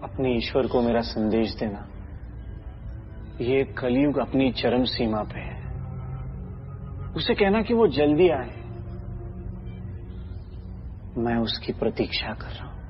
अपने ईश्वर को मेरा संदेश देना। ये कलयुग अपनी चरम सीमा पे है। उसे कहना कि वो जल्दी आए। मैं उसकी प्रतीक्षा कर रहा हूं।